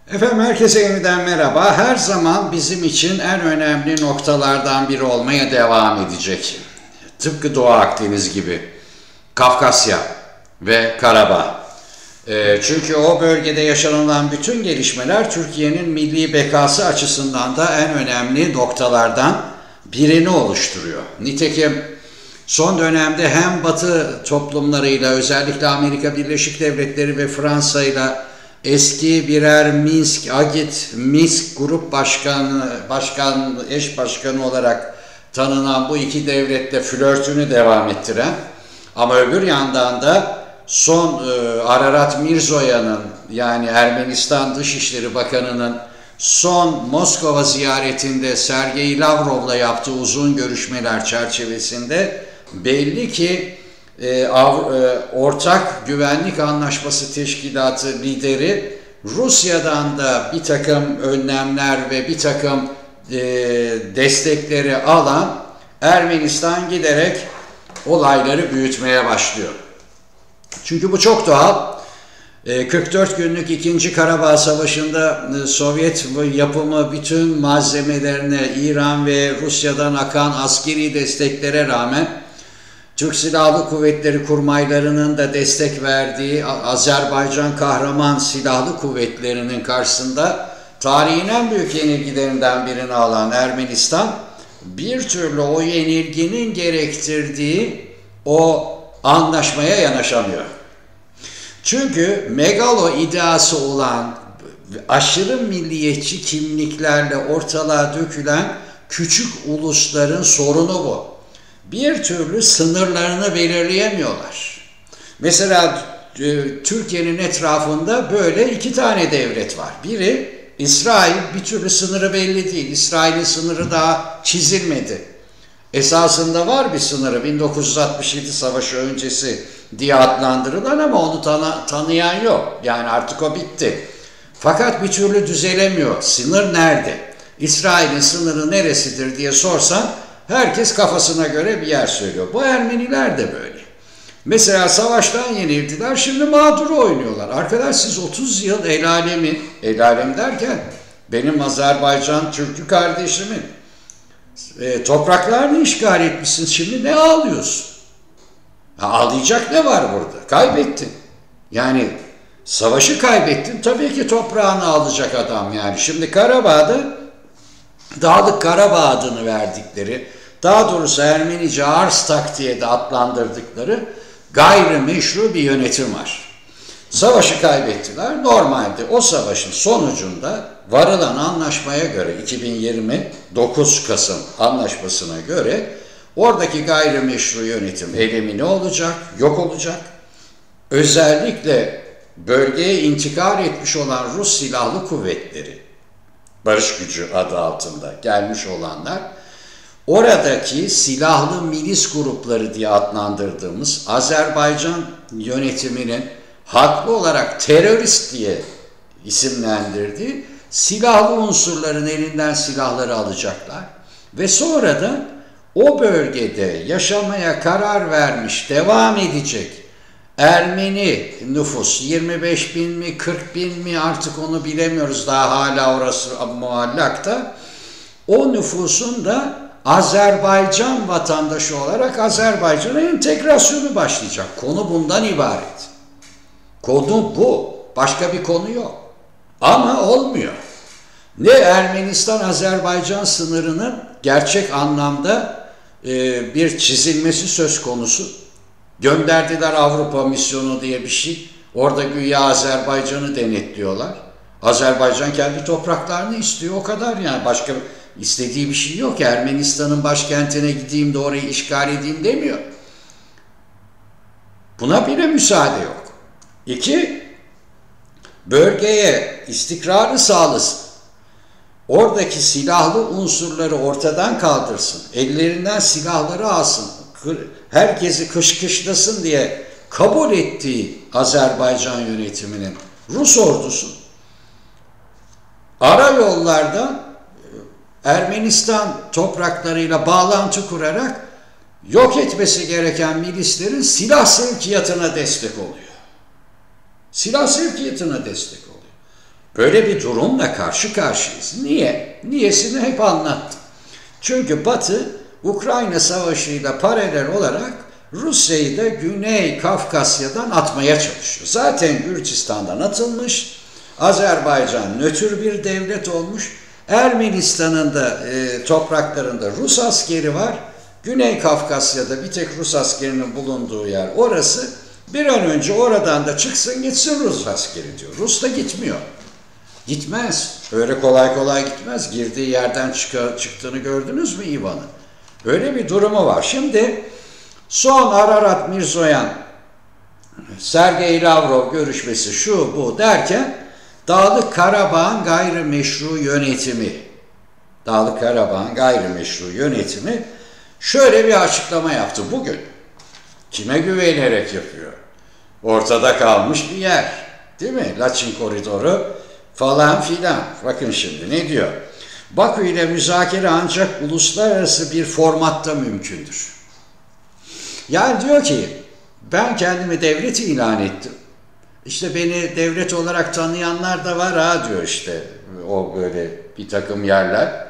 Efendim herkese yeniden merhaba. Her zaman bizim için en önemli noktalardan biri olmaya devam edecek. Tıpkı Doğu Akdeniz gibi. Kafkasya ve Karabağ. Çünkü o bölgede yaşanılan bütün gelişmeler Türkiye'nin milli bekası açısından da en önemli noktalardan birini oluşturuyor. Nitekim son dönemde hem Batı toplumlarıyla, özellikle Amerika Birleşik Devletleri ve Fransa ile eski birer Minsk grup eş başkanı olarak tanınan bu iki devletle flörtünü devam ettiren, ama öbür yandan da son Ararat Mirzoyan'ın, yani Ermenistan Dışişleri Bakanı'nın son Moskova ziyaretinde Sergey Lavrov'la yaptığı uzun görüşmeler çerçevesinde belli ki Ortak Güvenlik Anlaşması Teşkilatı lideri Rusya'dan da bir takım önlemler ve bir takım destekleri alan Ermenistan giderek olayları büyütmeye başlıyor. Çünkü bu çok doğal. 44 günlük 2. Karabağ Savaşı'nda Sovyet yapımı bütün malzemelerine İran ve Rusya'dan akan askeri desteklere rağmen Türk Silahlı Kuvvetleri kurmaylarının da destek verdiği Azerbaycan Kahraman Silahlı Kuvvetleri'nin karşısında tarihin en büyük yenilgilerinden birini alan Ermenistan bir türlü o yenilginin gerektirdiği o anlaşmaya yanaşamıyor. Çünkü megalo ideası olan aşırı milliyetçi kimliklerle ortalığa dökülen küçük ulusların sorunu bu. Bir türlü sınırlarını belirleyemiyorlar. Mesela Türkiye'nin etrafında böyle iki tane devlet var. Biri İsrail, bir türlü sınırı belli değil. İsrail'in sınırı daha çizilmedi. Esasında var bir sınırı, 1967 Savaşı öncesi diye adlandırılan, ama onu tanıyan yok. Yani artık o bitti. Fakat bir türlü düzelemiyor. Sınır nerede? İsrail'in sınırı neresidir diye sorsan herkes kafasına göre bir yer söylüyor. Bu Ermeniler de böyle. Mesela savaştan yenildiler, şimdi mağduru oynuyorlar. Arkadaş, siz 30 yıl el alem derken benim Azerbaycan Türk'ü kardeşimin topraklarını işgal etmişsin, şimdi ne ağlıyorsun? Ağlayacak ne var burada? Kaybettin. Yani savaşı kaybettin, tabii ki toprağını alacak adam yani. Şimdi Karabağ'da Dağlık Karabağ adını verdikleri, daha doğrusu Ermenice Arstak diye de adlandırdıkları gayrimeşru bir yönetim var. Savaşı kaybettiler. Normalde o savaşın sonucunda varılan anlaşmaya göre 2029 Kasım anlaşmasına göre oradaki gayrimeşru yönetim elimine olacak, yok olacak. Özellikle bölgeye intikal etmiş olan Rus Silahlı Kuvvetleri, Barış Gücü adı altında gelmiş olanlar, oradaki silahlı milis grupları diye adlandırdığımız Azerbaycan yönetiminin haklı olarak terörist diye isimlendirdiği silahlı unsurların elinden silahları alacaklar ve sonra da o bölgede yaşamaya karar vermiş, devam edecek Ermeni nüfus 25 bin mi 40 bin mi artık onu bilemiyoruz, daha hala orası muallakta, o nüfusun da Azerbaycan vatandaşı olarak Azerbaycan'a entegrasyonu başlayacak. Konu bundan ibaret. Konu bu. Başka bir konu yok. Ama olmuyor. Ne Ermenistan-Azerbaycan sınırının gerçek anlamda bir çizilmesi söz konusu. Gönderdiler Avrupa misyonu diye bir şey. Orada güya Azerbaycan'ı denetliyorlar. Azerbaycan kendi topraklarını istiyor, o kadar yani. Başka istediği bir şey yok. Ermenistan'ın başkentine gideyim de orayı işgal edeyim demiyor. Buna bile müsaade yok. 2, bölgeye istikrarı sağlasın. Oradaki silahlı unsurları ortadan kaldırsın. Ellerinden silahları alsın. Herkesi kışkışlasın diye kabul ettiği Azerbaycan yönetiminin Rus ordusu ara yollardan Ermenistan topraklarıyla bağlantı kurarak yok etmesi gereken milislerin silah sevkiyatına destek oluyor. Silah sevkiyatına destek oluyor. Böyle bir durumla karşı karşıyayız. Niye? Niyesini hep anlattım. Çünkü Batı, Ukrayna Savaşı'yla paralel olarak Rusya'yı da Güney Kafkasya'dan atmaya çalışıyor. Zaten Gürcistan'dan atılmış, Azerbaycan nötr bir devlet olmuş, Ermenistan'ın da topraklarında Rus askeri var, Güney Kafkasya'da bir tek Rus askerinin bulunduğu yer orası, bir an önce oradan da çıksın gitsin Rus askeri diyor. Rus da gitmiyor. Gitmez. Öyle kolay kolay gitmez. Girdiği yerden çıktığını gördünüz mü İvan'ın? Öyle bir durumu var. Şimdi son Ararat Mirzoyan, Sergey Lavrov görüşmesi şu bu derken Dağlık Karabağ'ın gayrimeşru yönetimi şöyle bir açıklama yaptı bugün. Kime güvenerek yapıyor? Ortada kalmış bir yer. Değil mi? Laçin koridoru falan filan. Bakın şimdi ne diyor? Bakü ile müzakere ancak uluslararası bir formatta mümkündür. Yani diyor ki ben kendimi devlet ilan ettim. İşte beni devlet olarak tanıyanlar da var ha diyor işte o böyle bir takım yerler.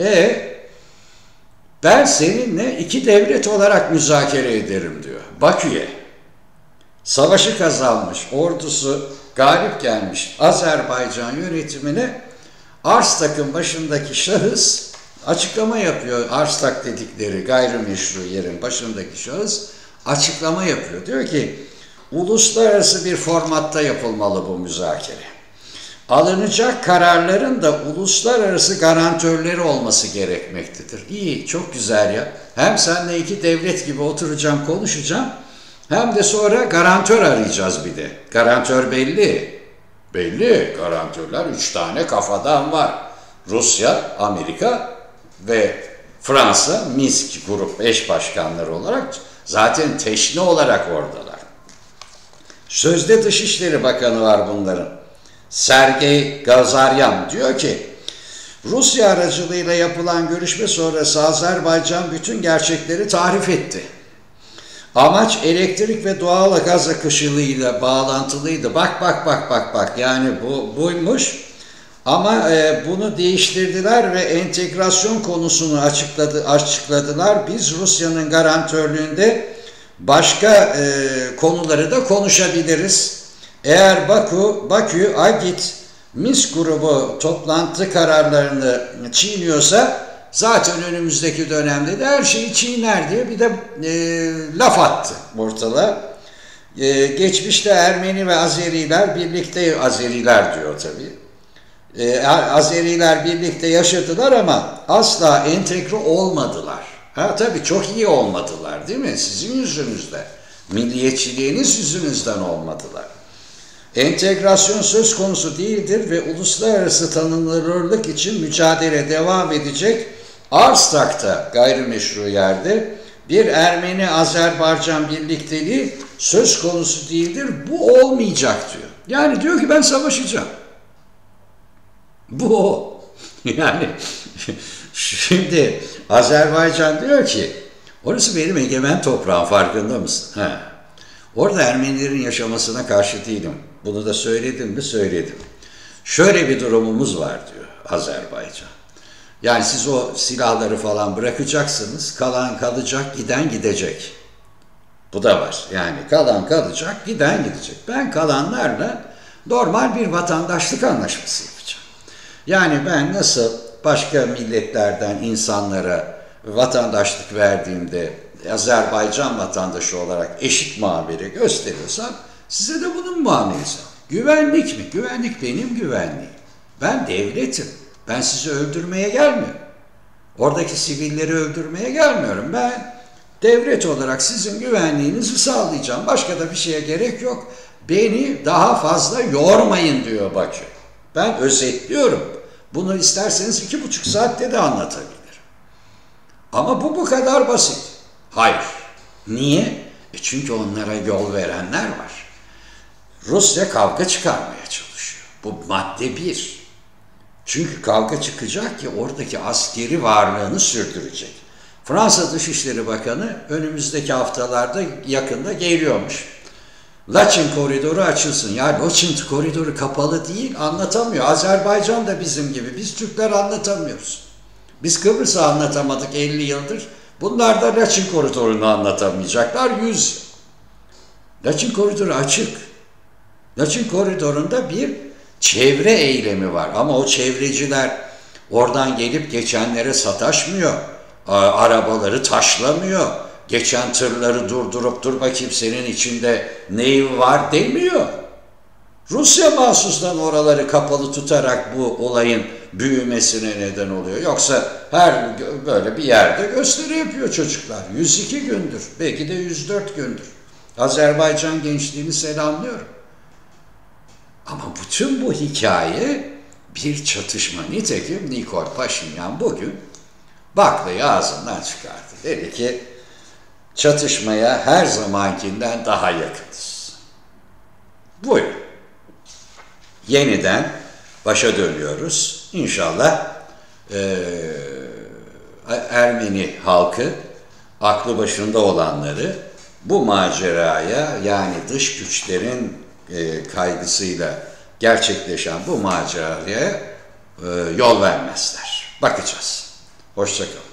Ben seninle iki devlet olarak müzakere ederim diyor. Bakü'ye. Savaşı kazanmış, ordusu galip gelmiş Azerbaycan yönetimine Arstak'ın başındaki şahıs açıklama yapıyor. Arstak dedikleri gayrimeşru yerin başındaki şahıs açıklama yapıyor. Diyor ki uluslararası bir formatta yapılmalı bu müzakere. Alınacak kararların da uluslararası garantörleri olması gerekmektedir. İyi, çok güzel ya. Hem seninle iki devlet gibi oturacağım, konuşacağım. Hem de sonra garantör arayacağız bir de. Garantör belli. Belli. Garantörler 3 tane kafadan var. Rusya, Amerika ve Fransa, Minsk grup eş başkanları olarak zaten teşne olarak oradalar. Sözde Dışişleri Bakanı var bunların. Sergey Gazaryan diyor ki, Rusya aracılığıyla yapılan görüşme sonrası Azerbaycan bütün gerçekleri tarif etti. Amaç elektrik ve doğal gaz akışıyla bağlantılıydı. Bak yani buymuş. Ama bunu değiştirdiler ve entegrasyon konusunu açıkladılar. Biz Rusya'nın garantörlüğünde başka konuları da konuşabiliriz. Eğer Bakü, Agit, Minsk grubu toplantı kararlarını çiğniyorsa zaten önümüzdeki dönemde de her şeyi çiğner diye bir de laf attı ortalığa. Geçmişte Ermeni ve Azeriler birlikte, Azeriler diyor tabii. Azeriler birlikte yaşadılar ama asla entegre olmadılar. Tabii çok iyi olmadılar değil mi? Sizin yüzünüzden. Milliyetçiliğiniz yüzünüzden olmadılar. Entegrasyon söz konusu değildir ve uluslararası tanınırlık için mücadele devam edecek. Arstak'ta gayrimeşru yerde bir Ermeni-Azerbaycan birlikteliği söz konusu değildir. Bu olmayacak diyor. Yani diyor ki ben savaşacağım. Bu o. Yani şimdi Azerbaycan diyor ki orası benim egemen toprağım, farkında mısın? Orada Ermenilerin yaşamasına karşı değilim. Bunu da söyledim mi? Söyledim. Şöyle bir durumumuz var diyor Azerbaycan. Yani siz o silahları falan bırakacaksınız, kalan kalacak, giden gidecek. Bu da var. Yani kalan kalacak, giden gidecek. Ben kalanlarla normal bir vatandaşlık anlaşması yapacağım. Yani ben nasıl başka milletlerden insanlara vatandaşlık verdiğimde Azerbaycan vatandaşı olarak eşit muamele gösteriyorsam size de bunun muamelesi. Güvenlik mi? Güvenlik benim güvenliğim. Ben devletim. Ben sizi öldürmeye gelmiyorum. Oradaki sivilleri öldürmeye gelmiyorum. Ben devlet olarak sizin güvenliğinizi sağlayacağım. Başka da bir şeye gerek yok. Beni daha fazla yormayın diyor Bakü. Ben özetliyorum. Bunu isterseniz 2,5 saatte de anlatabilirim. Ama bu kadar basit. Hayır. Niye? Çünkü onlara yol verenler var. Rusya kavga çıkarmaya çalışıyor. Bu madde 1. Çünkü kavga çıkacak ki oradaki askeri varlığını sürdürecek. Fransa Dışişleri Bakanı önümüzdeki haftalarda yakında geliyormuş. Laçin koridoru açılsın. Ya Laçin koridoru kapalı değil, anlatamıyor. Azerbaycan da bizim gibi. Biz Türkler anlatamıyoruz. Biz Kıbrıs'ı anlatamadık 50 yıldır. Bunlar da Laçin koridorunu anlatamayacaklar 100 yıl. Laçin koridoru açık. Laçin koridorunda bir çevre eylemi var. Ama o çevreciler oradan gelip geçenlere sataşmıyor. Arabaları taşlamıyor. Geçen tırları durdurup dur bakayım senin içinde neyi var demiyor. Rusya mahsustan oraları kapalı tutarak bu olayın büyümesine neden oluyor. Yoksa her böyle bir yerde gösteri yapıyor çocuklar. 102 gündür, belki de 104 gündür. Azerbaycan gençliğini selamlıyorum. Ama bütün bu hikaye bir çatışma. Nitekim Nikol Paşinyan bugün baklayı ağzından çıkardı. Dedi ki çatışmaya her zamankinden daha yakınız. Buyurun. Yeniden başa dönüyoruz. İnşallah Ermeni halkı, aklı başında olanları bu maceraya, yani dış güçlerin kaygısıyla gerçekleşen bu maceraya yol vermezler. Bakacağız. Hoşça kalın.